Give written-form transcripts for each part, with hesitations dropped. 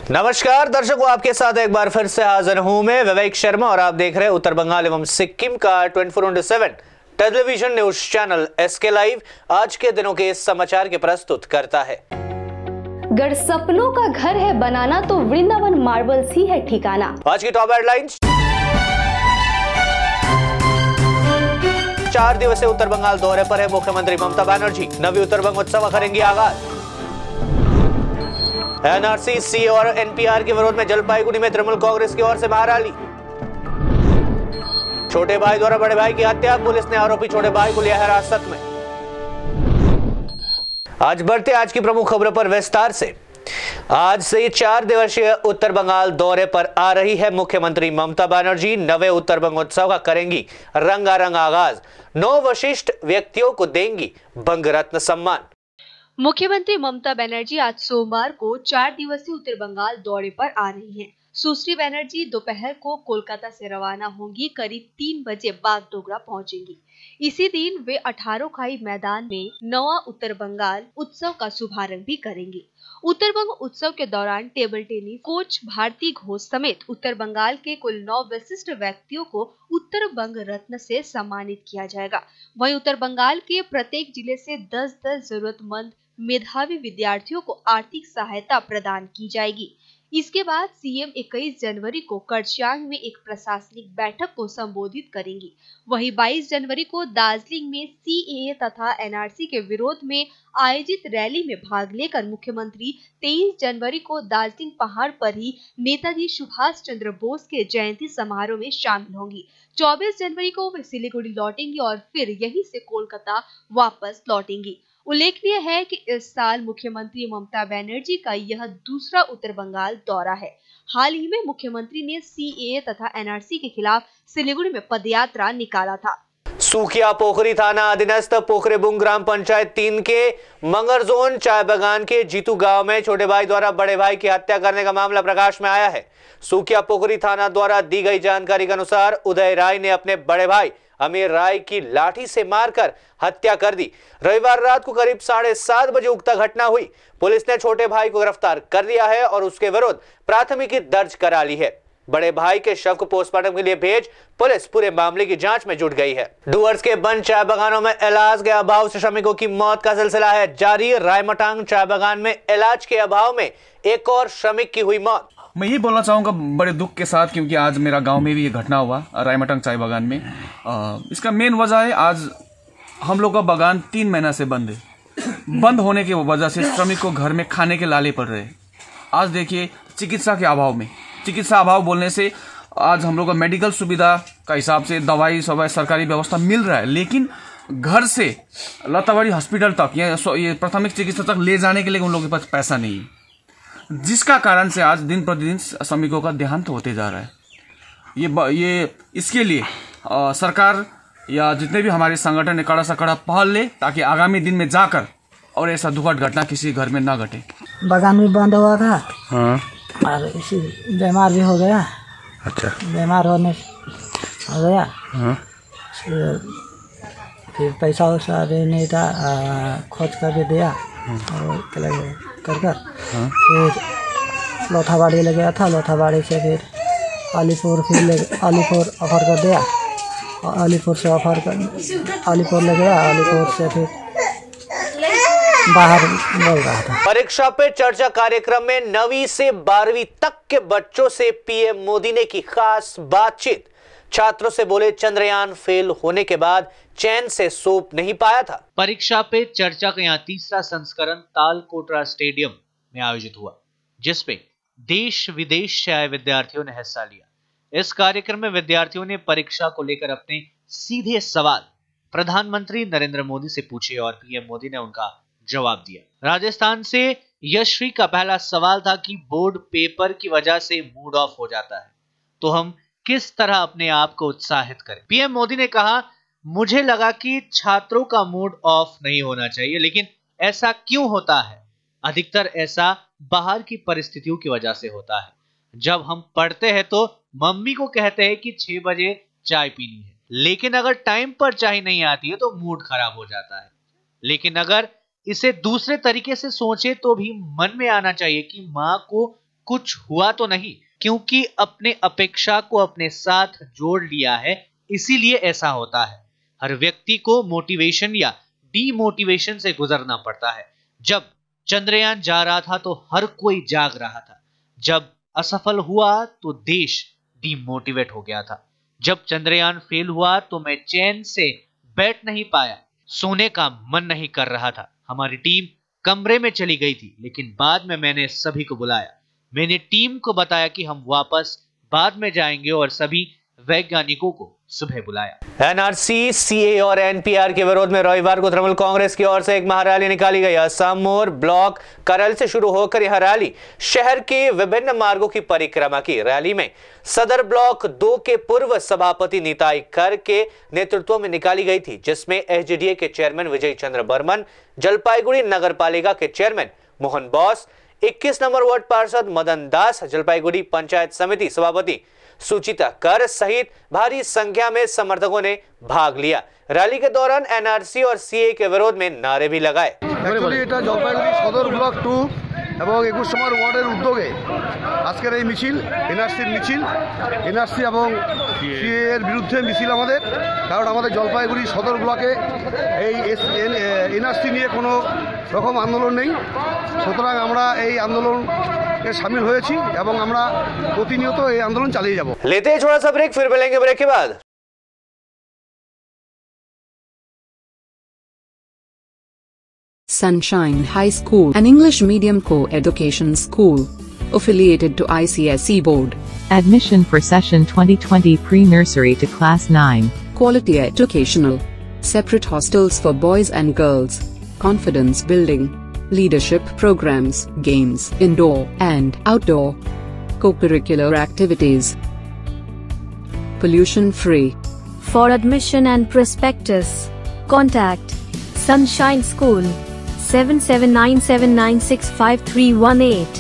नमस्कार दर्शकों, आपके साथ एक बार फिर से हाजिर हूं मैं विवेक शर्मा और आप देख रहे हैं उत्तर बंगाल एवं सिक्किम का 24/7 television news channel SK live. आज के दिनों के समाचार के प्रस्तुत करता है। गर सपनों का घर है बनाना तो वृंदावन मार्बल्स ही है ठिकाना। आज की टॉप हेडलाइंस। 4 दिवसीय उत्तर बंगाल दौरे पर है मुख्यमंत्री ममता बनर्जी। नवी उत्तर बंग उत्सव करेंगी आगाज। एनआरसी, सीए और एनपीआर के विरोध में जलपाईगुड़ी में तृणमूल कांग्रेस की ओर से महारैली। छोटे भाई द्वारा बड़े भाई की हत्या, पुलिस ने आरोपी छोटे भाई को लिया हिरासत में। आज बढ़ते आज की प्रमुख खबरों पर विस्तार से। आज से 4 दिवसीय उत्तर बंगाल दौरे पर आ रही है मुख्यमंत्री ममता बनर्जी। नवे उत्तर बंग उत्सव का करेंगी रंगारंग आगाज। 9 विशिष्ट व्यक्तियों को देंगी बंग रत्न सम्मान। मुख्यमंत्री ममता बनर्जी आज सोमवार को 4 दिवसीय उत्तर बंगाल दौरे पर आ रही हैं। सुश्री बनर्जी दोपहर को कोलकाता से रवाना होंगी। करीब 3 बजे बागडोगरा पहुंचेंगी। इसी दिन वे 18 खाई मैदान में नवा उत्तर बंगाल उत्सव का शुभारंभ भी करेंगी। उत्तर बंग उत्सव के दौरान table tennis coach Bharati Ghosh समेत उत्तर बंगाल के कुल 9 विशिष्ट व्यक्तियों को उत्तर बंग रत्न से सम्मानित किया जाएगा। वहीं उत्तर बंगाल के प्रत्येक जिले से 10-10 जरूरतमंद मेधावी विद्यार्थियों को आर्थिक सहायता प्रदान की जाएगी। इसके बाद सीएम 21 जनवरी को कर्चियांग में एक प्रशासनिक बैठक को संबोधित करेंगी। वहीं 22 जनवरी को दार्जिलिंग में सीएए तथा एनआरसी के विरोध में आयोजित रैली में भाग लेकर मुख्यमंत्री 23 जनवरी को दार्जिलिंग पहाड़ पर ही नेताजी सुभाष चंद्र बोस के जयंती समारोह में शामिल होंगी। 24 जनवरी को वे सिलीगुड़ी लौटेंगी और फिर यहीं से कोलकाता वापस लौटेंगी। उल्लेखनीय है कि इस साल मुख्यमंत्री ममता बनर्जी का यह दूसरा उत्तर बंगाल दौरा है। हाल ही में मुख्यमंत्री ने सीएए तथा एनआरसी के खिलाफ सिलीगुड़ी में पदयात्रा निकाला था। सूखिया पोखरी थाना अधीनस्थ पोखरेबुंग ग्राम पंचायत 3 के मंगरजोन चाय बागान के जीतू गांव में छोटे भाई द्वारा बड़े भाई की हत्या करने का मामला प्रकाश में आया है। सूखिया पोखरी थाना द्वारा दी गई जानकारी के अनुसार उदय राय ने अपने बड़े भाई अमीर राय की लाठी से मारकर हत्या कर दी। रविवार रात को करीब 7:30 बजे उक्त घटना हुई। पुलिस ने छोटे भाई को गिरफ्तार कर लिया है और उसके विरुद्ध प्राथमिकी दर्ज करा ली है। बड़े भाई के शव को पोस्टमार्टम के लिए भेज पुलिस पूरे मामले की जांच में जुट गई है। डुवर्स के बंद चाय बागानों में इलाज के अभाव से श्रमिकों की मौत का सिलसिला है जारी। रायमटांग चाय बागान में इलाज के अभाव में एक और श्रमिक की हुई मौत। मैं ये बोलना चाहूँगा बड़े दुख के साथ, क्योंकि आज मेरा गांव में भी ये घटना हुआ रायमटांग चाय बागान में। इसका मेन वजह है आज हम लोग का बागान 3 महीना से बंद है। बंद होने की वजह से श्रमिक को घर में खाने के लाले पड़ रहे हैं। आज देखिए चिकित्सा के अभाव में, चिकित्सा अभाव बोलने से आज हम लोग का मेडिकल सुविधा का हिसाब से दवाई सरकारी व्यवस्था मिल रहा है, लेकिन घर से लताबाड़ी हॉस्पिटल तक ये प्राथमिक चिकित्सा तक ले जाने के लिए उन लोगों के पास पैसा नहीं है, जिसका कारण से आज दिन प्रतिदिन श्रमिकों का देहांत होते जा रहा है। ये इसके लिए सरकार या जितने भी हमारे संगठन ने कड़ा सा कड़ा पहल ले, ताकि आगामी दिन में जाकर और ऐसा दुखद घटना किसी घर में ना घटे। बागान भी बंद हुआ था। हाँ। और इसी बीमार भी हो गया। अच्छा। बीमार हो गया। हाँ। फिर पैसा वैसा भी नहीं था, खोज करके दिया और कर फिर लोथाबाड़ी ले गया था। लोथाबाड़ी से फिर अलीपुर ऑफर कर दिया। अलीपुर से अलीपुर ले गया। अलीपुर से फिर बाहर बोल रहा था। परीक्षा पे चर्चा कार्यक्रम में 9वीं से 12वीं तक के बच्चों से पीएम मोदी ने की खास बातचीत। छात्रों से बोले चंद्रयान फेल होने के बाद चैन से सो नहीं पाया था। परीक्षा पे चर्चा का यहाँ तीसरा संस्करण तालकोटरा स्टेडियम में आयोजित हुआ, जिसपे देश विदेश से आए विद्यार्थियों ने हिस्सा लिया। इस कार्यक्रम में विद्यार्थियों ने परीक्षा को लेकर अपने सीधे सवाल प्रधानमंत्री नरेंद्र मोदी से पूछे और पीएम मोदी ने उनका जवाब दिया। राजस्थान से यशश्री का पहला सवाल था कि बोर्ड पेपर की वजह से मूड ऑफ हो जाता है, तो हम किस तरह अपने आप को उत्साहित करें। पीएम मोदी ने कहा, मुझे लगा कि छात्रों का मूड ऑफ नहीं होना चाहिए, लेकिन ऐसा क्यों होता है? अधिकतर ऐसा बाहर की परिस्थितियों की वजह से होता है। जब हम पढ़ते हैं तो मम्मी को कहते हैं कि 6 बजे चाय पीनी है, लेकिन अगर टाइम पर चाय नहीं आती है तो मूड खराब हो जाता है। लेकिन अगर इसे दूसरे तरीके से सोचे तो भी मन में आना चाहिए कि माँ को कुछ हुआ तो नहीं, क्योंकि अपने अपेक्षा को अपने साथ जोड़ लिया है, इसीलिए ऐसा होता है। हर व्यक्ति को मोटिवेशन या डीमोटिवेशन से गुजरना पड़ता है। जब चंद्रयान जा रहा था तो हर कोई जाग रहा था, जब असफल हुआ तो देश डीमोटिवेट हो गया था। जब चंद्रयान फेल हुआ तो मैं चैन से बैठ नहीं पाया, सोने का मन नहीं कर रहा था। हमारी टीम कमरे में चली गई थी, लेकिन बाद में मैंने सभी को बुलाया। मैंने टीम को बताया कि हम वापस बाद में जाएंगे और सभी वैज्ञानिकों को सुबह बुलाया। एनआरसी, सीए और एनपीआर के विरोध में रविवार को तृणमूल कांग्रेस की ओर से एक महारैली निकाली गई। असम मोर ब्लॉक करल से शुरू होकर यह रैली शहर के विभिन्न मार्गों की परिक्रमा की। रैली में सदर ब्लॉक 2 के पूर्व सभापति निताई कर के नेतृत्व में निकाली गई थी, जिसमें एसडीडीए के चेयरमैन विजय चंद्र बर्मन, जलपाईगुड़ी नगर पालिका के chairman Mohan Bose, 21 number ward पार्षद मदन दास, जलपाईगुड़ी पंचायत समिति सभापति सुचिता कर सहित भारी संख्या में समर्थकों ने भाग लिया। रैली के दौरान एनआरसी और सीए के विरोध में नारे भी लगाए। एक्चुअली এটা জলপাইগুড়ি সদর ব্লক 2 এবং 21 নম্বর ওয়ার্ডের উদ্যোগে আজকের এই মিছিল, এনআরসির মিছিল, এনআরসি এবং সিএ এর বিরুদ্ধে মিছিল আমাদের। কারণ আমাদের জলপাইগুড়ি সদর ব্লকে এই এনআরসি নিয়ে কোনো রকম আন্দোলন নেই। সুতরাং আমরা এই আন্দোলনে শামিল হয়েছি এবং আমরা প্রতিনিয়ত এই আন্দোলন চালিয়ে যাব। लेते हैं थोड़ा सा ब्रेक, फिर मिलेंगे ब्रेक के बाद। Sunshine High School, an English medium co-education school, affiliated to ICSE board. Admission for session 2020 pre-nursery to class 9. Quality educational. Separate hostels for boys and girls. Confidence building. Leadership programs, games, indoor and outdoor. Co-curricular activities. Pollution free. For admission and prospectus, contact Sunshine School 7797965318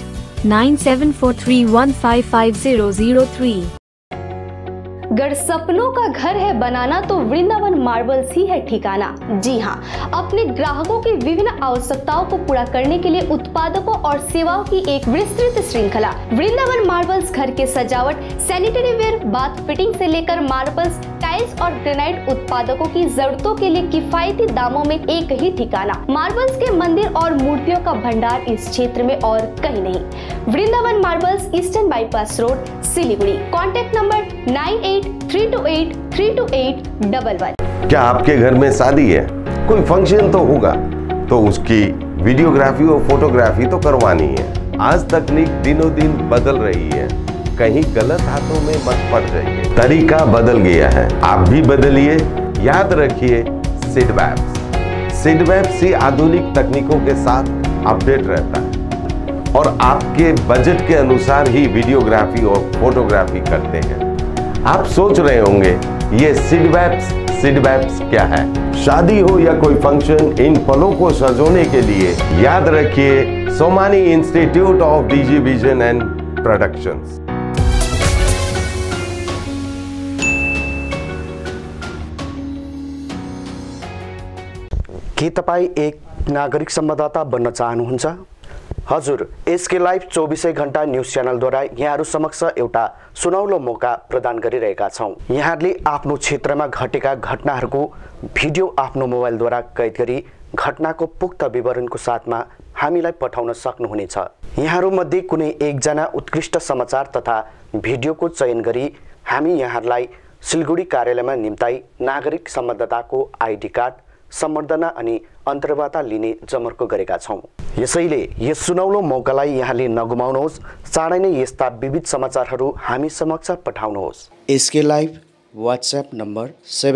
9743155003। गर सपनों का घर है बनाना तो Vrindavan marbles ही है ठिकाना। जी हाँ, अपने ग्राहकों की विभिन्न आवश्यकताओं को पूरा करने के लिए उत्पादकों और सेवाओं की एक विस्तृत श्रृंखला। वृंदावन मार्बल्स घर के सजावट, सैनिटरी वेयर, बाथ फिटिंग से लेकर मार्बल्स, टाइल्स और ग्रेनाइट उत्पादकों की जरूरतों के लिए किफायती दामों में एक ही ठिकाना। मार्बल्स के मंदिर और मूर्तियों का भंडार इस क्षेत्र में और कहीं नहीं। Vrindavan marbles, eastern bypass road, Siliguri. Contact number 9832832811। क्या आपके घर में शादी है, कोई फंक्शन तो होगा, तो उसकी वीडियोग्राफी और फोटोग्राफी तो करवानी है। आज तकनीक दिनों दिन बदल रही है, कहीं गलत हाथों में मत पड़ जाइए। तरीका बदल गया है, आप भी बदलिए। याद रखिए सिडवैप्स ही आधुनिक तकनीकों के साथ अपडेट रहता है और आपके बजट के अनुसार ही वीडियोग्राफी और फोटोग्राफी करते हैं। आप सोच रहे होंगे ये सिडवैप्स क्या है? शादी हो या कोई फंक्शन, इन पलों को सजोने के लिए याद रखिए Somani institute of DG vision and productions. के तपाईं एक नागरिक संवाददाता बन्न चाहनुहुन्छ? हजुर, एसके लाइभ 24 घण्टा न्यूज च्यानलद्वारा यहाँहरू समक्ष एउटा सुनौलो मौका प्रदान गरिरहेका छौं। यहाँहरूले आफ्नो क्षेत्रमा घटेका घटनाहरूको भिडियो आफ्नो मोबाइलद्वारा कैद गरी घटनाको पुख्त विवरणको साथमा हामीलाई पठाउन सक्नुहुनेछ। यहाँहरूमध्ये कुनै एकजना उत्कृष्ट समाचार तथा भिडियोको चयन गरी हामी यहाँहरूलाई सिलगढी कार्यालयमा निम्ताई नागरिक संवाददाताको आइडी कार्ड, सम्बर्धना अनि अन्तर्वार्ता लिने जमर्को गरेका छौं। यसैले यस सुनौलो मौकालाई यहाँले नगुमाउनुहोस्। चाँडै नै यस्ता विविध समाचारहरू हामी समक्ष पठाउनुहोस्। SK live WhatsApp number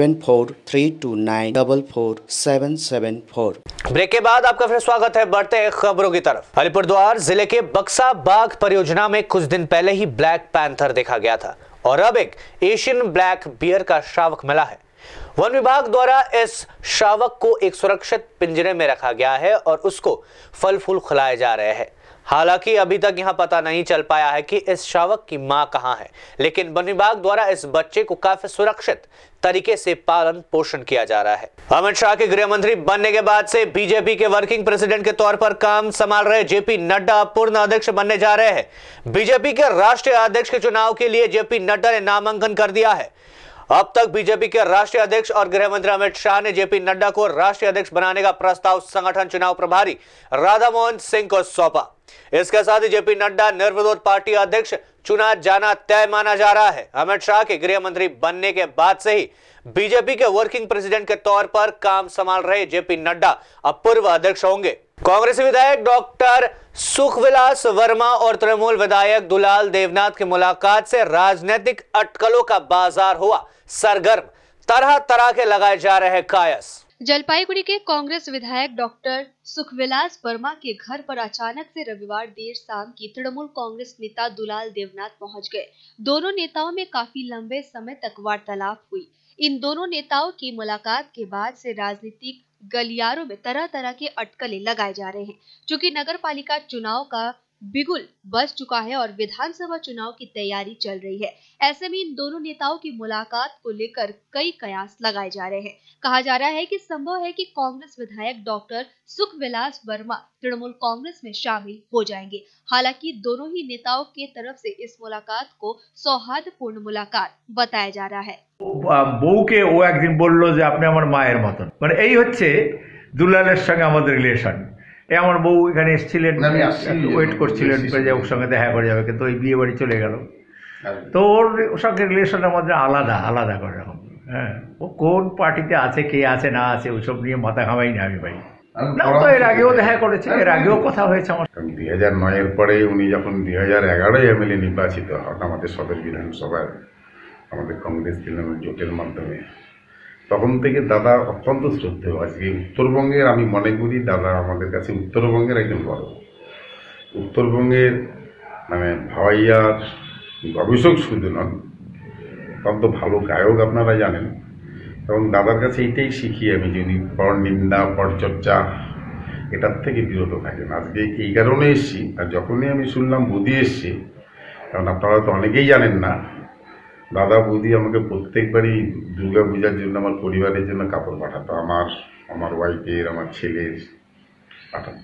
7432944774। Break के बाद आपका फिर स्वागत है। बढ़ते हैं खबरों की तरफ। अलीपुरद्वार जिले के बक्सा बाघ परियोजना में कुछ दिन पहले ही ब्लैक पैंथर देखा गया था और अब एक एशियन ब्लैक बियर का शावक मिला है। वन विभाग द्वारा इस शावक को एक सुरक्षित पिंजरे में रखा गया है और उसको फल फूल खिलाए जा रहे हैं। हालांकि अभी तक यहां पता नहीं चल पाया है कि इस शावक की मां कहां है, लेकिन वन विभाग द्वारा इस बच्चे को काफी सुरक्षित तरीके से पालन पोषण किया जा रहा है। अमित शाह के गृह मंत्री बनने के बाद से बीजेपी के वर्किंग प्रेसिडेंट के तौर पर काम संभाल रहे जेपी नड्डा पूर्ण अध्यक्ष बनने जा रहे हैं। बीजेपी के राष्ट्रीय अध्यक्ष के चुनाव के लिए जेपी नड्डा ने नामांकन कर दिया है। अब तक बीजेपी के राष्ट्रीय अध्यक्ष और गृह मंत्री अमित शाह ने जेपी नड्डा को राष्ट्रीय अध्यक्ष बनाने का प्रस्ताव संगठन चुनाव प्रभारी राधा मोहन सिंह को सौंपा। इसके साथ ही जेपी नड्डा निर्विरोध पार्टी अध्यक्ष चुना जाना तय माना जा रहा है। अमित शाह के गृह मंत्री बनने के बाद से ही बीजेपी के वर्किंग प्रेसिडेंट के तौर पर काम संभाल रहे जेपी नड्डा अब पूर्व अध्यक्ष होंगे। कांग्रेसी विधायक डॉक्टर सुखविलास वर्मा और तृणमूल विधायक दुलाल देवनाथ की मुलाकात से राजनीतिक अटकलों का बाजार हुआ सरगर्म, तरह तरह के लगाए जा रहे कायस। जलपाईगुड़ी के कांग्रेस विधायक डॉक्टर सुखविलास वर्मा के घर पर अचानक से रविवार देर शाम की तृणमूल कांग्रेस नेता दुलाल देवनाथ पहुंच गए। दोनों नेताओं में काफी लंबे समय तक वार्तालाप हुई। इन दोनों नेताओं की मुलाकात के बाद से राजनीतिक गलियारों में तरह तरह के अटकलें लगाए जा रहे हैं। चूंकि नगर पालिका चुनाव का बिगुल बज चुका है और विधानसभा चुनाव की तैयारी चल रही है, ऐसे में इन दोनों नेताओं की मुलाकात को लेकर कई कयास लगाए जा रहे हैं। कहा जा रहा है कि संभव है कि कांग्रेस विधायक डॉक्टर सुखविलास वर्मा तृणमूल कांग्रेस में शामिल हो जाएंगे। हालांकि दोनों ही नेताओं के तरफ से इस मुलाकात को सौहार्दपूर्ण मुलाकात बताया जा रहा है। বউকে ও একদিন বলল যে আপনি আমার মায়ের মতন, মানে এই হচ্ছে দুলালের সঙ্গে আমাদের রিলেশন। আমার বউ এখানে এসেছিলেন, ওয়েট করছিলেন যে ওর সঙ্গে দেখা করে যাবে, কিন্তু ওই বিয়ে বাড়ি চলে গেল। তো ওর সঙ্গে রিলেশন আমাদের আলাদা আলাদা করে রকম। হ্যাঁ, ও কোন পার্টিতে আছে, কে আছে না আছে ওইসব নিয়ে মাথা ঘামাই না আমি ভাই। না, তো এর আগেও দেখা করেছে, এর আগেও কথা হয়েছে আমার। 2009-এর পরে উনি যখন 2011 এমএলএ নির্বাচিত হন আমাদের সদর বিধানসভায় আমাদের কংগ্রেস তৃণমূল জোটের মাধ্যমে, তখন থেকে দাদা অত্যন্ত শ্রদ্ধেয়। আজকে উত্তরবঙ্গের আমি মনে করি দাদা আমাদের কাছে উত্তরবঙ্গের একজন বড়, উত্তরবঙ্গের মানে ভাওয়াইয়ার গবেষক শুধু নন, অত্যন্ত ভালো গায়ক আপনারা জানেন। এবং দাদার কাছে এইটাই শিখি আমি, যিনি পর নিন্দা পরচর্চা এটার থেকে বিরত থাকেন। আজকে এই কারণে এসছি, আর যখনই আমি শুনলাম বৌদি এসছি, কারণ আপনারা তো অনেকেই জানেন না, দাদা বৌদি আমাকে প্রত্যেকবারই দুর্গা পূজার জন্য আমার পরিবারের জন্য কাপড় পাঠাতো, আমার ওয়াইফের, আমার ছেলের পাঠাতো।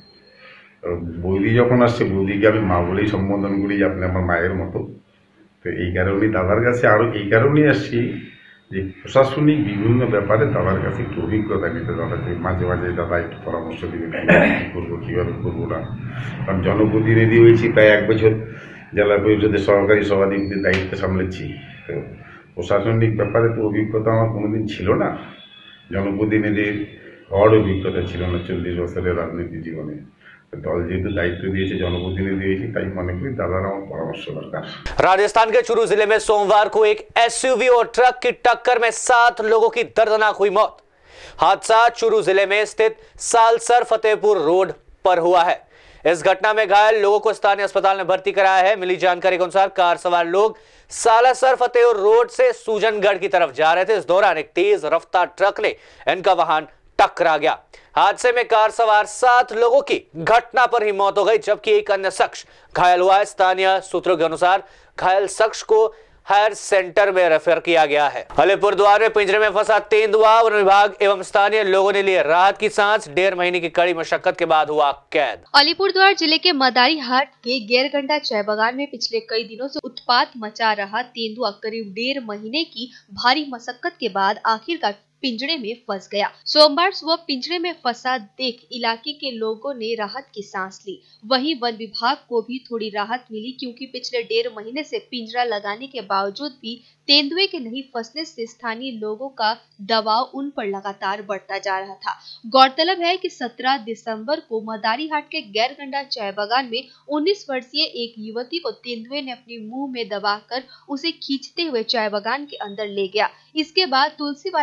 বৌদি যখন আসছে বৌদিকে আমি মা বলেই সম্বোধন করি, আপনি আমার মায়ের মতো। তো এই কারণেই দাদার কাছে আরও এই কারণেই আসছি যে প্রশাসনিক বিভিন্ন ব্যাপারে দাদার কাছে একটু অভিজ্ঞতা নিতে, দাদাকে মাঝে মাঝে দাদা একটু পরামর্শ দিবে কী করবো কীভাবে করবো না। কারণ জনপ্রতিনিধি হয়েছি প্রায় 1 বছর, জেলা পরিষদের সহকারী সভাধিপতির দায়িত্ব সামলেছি। তো প্রশাসনিক ব্যাপারে তো অভিজ্ঞতা আমার কোনোদিন ছিল না, জনপ্রতিনিধির হওয়ার অভিজ্ঞতা ছিল না 40 বছরের রাজনীতি জীবনে। दल जेहेतु दायित्व दिए जनप्रतिनिधि हुई, ताई मन करी दादार परामर्श दरकार। राजस्थान के चूरू जिले में सोमवार को एक एसयूवी और ट्रक की टक्कर में 7 लोगों की दर्दनाक हुई मौत। हादसा चूरू जिले में स्थित सालसर फतेहपुर रोड पर हुआ है। इस घटना में घायल लोगों को स्थानीय अस्पताल में भर्ती कराया है। मिली जानकारी के अनुसार कार सवार लोग सालासर फतेहपुर रोड से सूजनगढ़ की तरफ जा रहे थे। इस दौरान एक तेज रफ्तार ट्रक ने इनका वाहन टकरा गया। हादसे में कार सवार 7 लोगों की घटना पर ही मौत हो गई, जबकि एक अन्य शख्स घायल हुआ है। स्थानीय सूत्रों के अनुसार घायल शख्स को हायर सेंटर में रेफर किया गया है। अलीपुरद्वार में पिंजरे में फंसा तेंदुआ, वन विभाग एवं स्थानीय लोगों ने लिए राहत की सांस। 1.5 महीने की कड़ी मशक्कत के बाद हुआ कैद। अलीपुरद्वार जिले के मदारी हाट के गैरगंडा चाय बागान में पिछले कई दिनों से उत्पात मचा रहा तेंदुआ करीब 1.5 महीने की भारी मशक्कत के बाद आखिरकार पिंजरे में फंस गया। सोमवार सुबह पिंजरे में फंसा देख इलाके के लोगों ने राहत की सांस ली। वहीं वन विभाग को भी थोड़ी राहत मिली, क्योंकि पिछले 1.5 महीने से पिंजरा लगाने के बावजूद भी तेंदुए के नहीं फंसने से स्थानीय लोगों का दबाव उन पर लगातार बढ़ता जा रहा था। गौरतलब है कि 17 दिसंबर को मदारी हाट के गैरगंडा चाय बागान में 19 वर्षीय एक युवती को तेंदुए ने अपने मुंह में दबाकर उसे खींचते हुए चाय बागान के अंदर ले गया। इसके बाद तुलसीवाड़ा चाय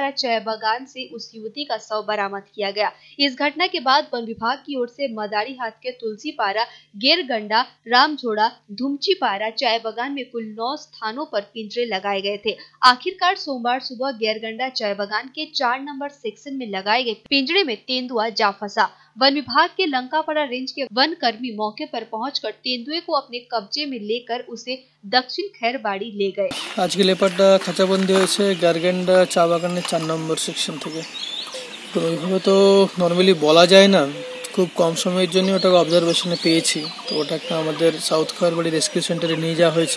बागान से उस युवती का शव बरामद किया गया। इस घटना के बाद वन विभाग की ओर से मदारी हाट के तुलसीपारा, गेरगंडा, रामझोड़ा, धुमचीपारा चाय बागान में कुल 9 स्थानों पर पिंजरे लगाए गए थे। आखिरकार सोमवार सुबह गेरगंडा चाय बागान के 4 नंबर सेक्शन में लगाए गए पिंजरे में तेंदुआ जा फंसा। वन विभाग के लंकापाड़ा रेंज के वन कर्मी मौके पर पहुंचकर तेंदुए को अपने कब्जे में लेकर उसे दक्षिण खैरबाड़ी ले गए। आज के लेपारটা খাঁচাবন্দি হয়েছে গারগেন্ডা চা বাগানের 4 নম্বর সেকশন থেকে। তো এইভাবে তো নরমালি বলা যায় না, খুব কম সময়ের জন্য ওটাকে অবজারভেশনে পেয়েছি। তো ওটাকে আমাদের সাউথ খৈরবাড়ি রেস্কিউ সেন্টারে নিয়ে যাওয়া হয়েছে।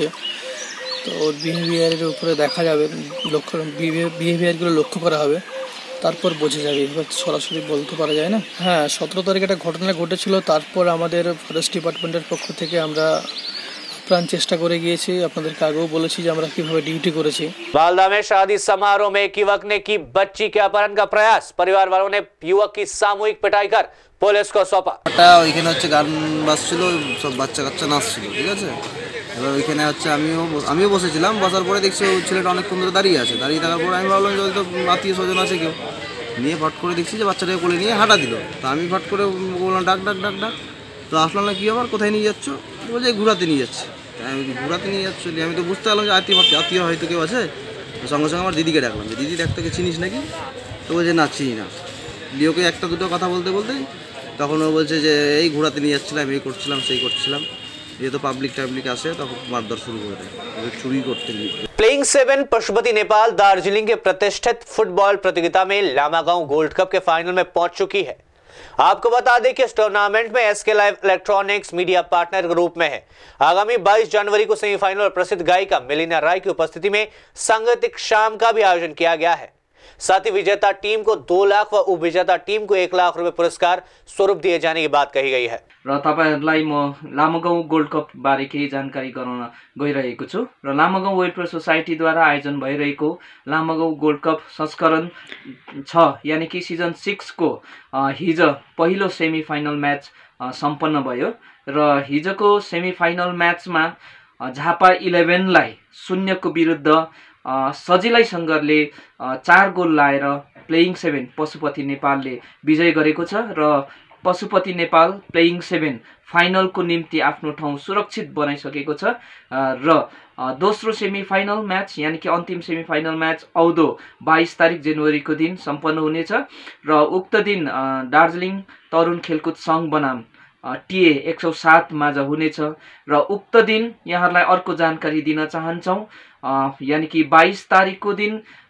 তো ওর বিহেভিয়ারের উপরে দেখা যাবে, বিহেভিয়ারগুলো লক্ষ্য করা হবে, তারপর বোঝা যাবে। এবার সরাসরি বলতে পারা যায় না। হ্যাঁ, 17 তারিখে একটা ঘটনা ঘটেছিল। তারপর আমাদের ফরেস্ট ডিপার্টমেন্টের পক্ষ থেকে আমরা প্রাণ চেষ্টা করে গিয়েছি। আপনাদেরকে আগেও বলেছি যে আমরা কিভাবে ডিউটি করেছি। मालदा में शादी समारोह में एक युवक ने की बच्ची के अपहरण का प्रयास। परिवार वालों ने युवक की सामूहिक पिटाई कर पुलिस को सौंपा। ওইখানে হচ্ছে গান বাজছিল, সব বাচ্চা কাচ্চা নাচছিল, ঠিক আছে। এবার ওইখানে হচ্ছে আমিও বসেছিলাম। বসার পরে দেখছি ওই ছেলেটা অনেকক্ষণ ধরে দাঁড়িয়ে আছে। দাঁড়িয়ে থাকার পরে আমি ভাবলাম যে হয়তো আত্মীয় স্বজন আছে কেউ, নিয়ে ফট করে দেখছি যে বাচ্চাটাকে কোলে নিয়ে হাঁটা দিল। তো আমি ফট করে বললাম ডাক ডাক ডাক ডাক। তো আসলাম না, কী আবার কোথায় নিয়ে যাচ্ছ? বলছে ঘোরাতে নিয়ে যাচ্ছে। আমি ঘোরাতে নিয়ে যাচ্ছি, আমি তো বুঝতে পারলাম যে আত্মীয় হয়তো কেউ আছে। সঙ্গে সঙ্গে আমার দিদিকে ডাকলাম যে দিদি দেখ, তোকে চিনিস নাকি? তো বলছে না, চিনি না। লিওকে একটা দুটো কথা বলতে বলতেই তখন ও বলছে যে এই ঘোরাতে নিয়ে যাচ্ছিলাম, এই করছিলাম সেই করছিলাম। যেহেতু পাবলিক আসে তখন মারধর শুরু করে দেয়, চুরি करते लिए। प्लेइंग 7 पशुपति नेपाल दार्जिलिंग के प्रतिष्ठित फुटबॉल प्रतियोगिता में लामागांव गोल्ड कप के फाइनल में पहुंच चुकी है। आपको बता दें कि इस टूर्नामेंट में SK live electronics media partner के रूप में है। आगामी 22 जनवरी को सेमीफाइनल और प्रसिद्ध गायिका मेलिना राय की उपस्थिति में सांगीतिक शाम का भी आयोजन किया गया है। साथ ही विजेता टीम को 2 लाख व उपविजेता टीम को 1 लाख रुपए पुरस्कार स्वरूप दिए जाने की बात कही गई है। र तपाईहरुलाई म लामागाउँ गोल्ड कप बारे केही जानकारी गराउन गइरहेको छु। र लामागाउँ वेलफेयर सोसाइटीद्वारा आयोजन भइरहेको लामागाउँ गोल्ड कप संस्करण 6 यानी कि सिजन 6 को हिजो पहिलो सेमिफाइनल म्याच सम्पन्न भयो। र हिजोको सेमिफाइनल म्याचमा झापा 11 लाई 0 को विरुद्ध सजिलैसँगले 4 गोल लाएर प्लेइङ 7 पशुपति नेपालले विजय गरेको छ। र पशुपति नेपाल प्लेइङ 7 फाइनलको निम्ति आफ्नो ठाउँ सुरक्षित बनाइसकेको छ। र दोस्रो सेमिफाइनल म्याच यानी कि अन्तिम सेमिफाइनल म्याच आउँदो 22 तारिक जनवरीको दिन सम्पन्न हुनेछ। र उक्त दिन दार्जिलिङ तरुण खेलकुद सङ्घ बनाम टिए 107 माझ हुनेछ। र उक्त दिन यहाँहरूलाई अर्को जानकारी दिन चाहन्छौँ, यानी कि 22 तारिकको दिन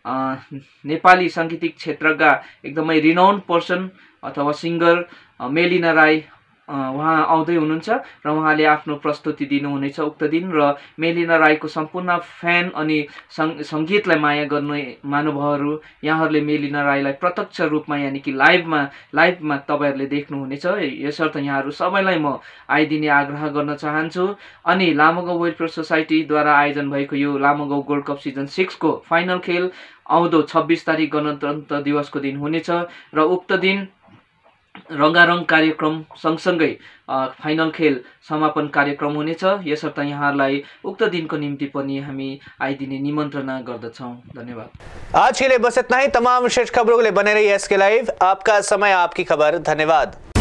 नेपाली साङ्गीतिक क्षेत्रका एकदमै रिनाउन्ड पर्सन अथवा सिङ्गर मेलिना राई उहाँ आउँदै हुनुहुन्छ र उहाँले आफ्नो प्रस्तुति दिनुहुनेछ उक्त दिन। र मेलिना राईको सम्पूर्ण फ्यान अनि सङ्गीतलाई माया गर्ने महानुभावहरू यहाँहरूले मेलिना राईलाई प्रत्यक्ष रूपमा यानी कि लाइभमा तपाईहरुले देख्नुहुनेछ। यसर्थ यहाँहरू सबैलाई म आइदिने आग्रह गर्न चाहन्छु। अनि लामागाउँ वेलफेयर सोसाइटीद्वारा आयोजन भएको यो लामागाउँ गोल्ड कप सिजन 6 को फाइनल खेल आउँदो 26 तारिक गणतन्त्र दिवसको दिन हुनेछ। र उक्त दिन रङ्गारङ कार्यक्रम सँगसँगै फाइनल खेल समापन कार्यक्रम हुनेछ। यसर्थ यहाँहरूलाई उक्त दिनको निम्ति पनि हामी आइदिने निमन्त्रणा गर्दछौँ। धन्यवाद। आज के लिए बस इतना ही। तमाम विशेष खबरों के लिए बने रहिए एसके लाइव। आपका समय, आपकी खबर। धन्यवाद।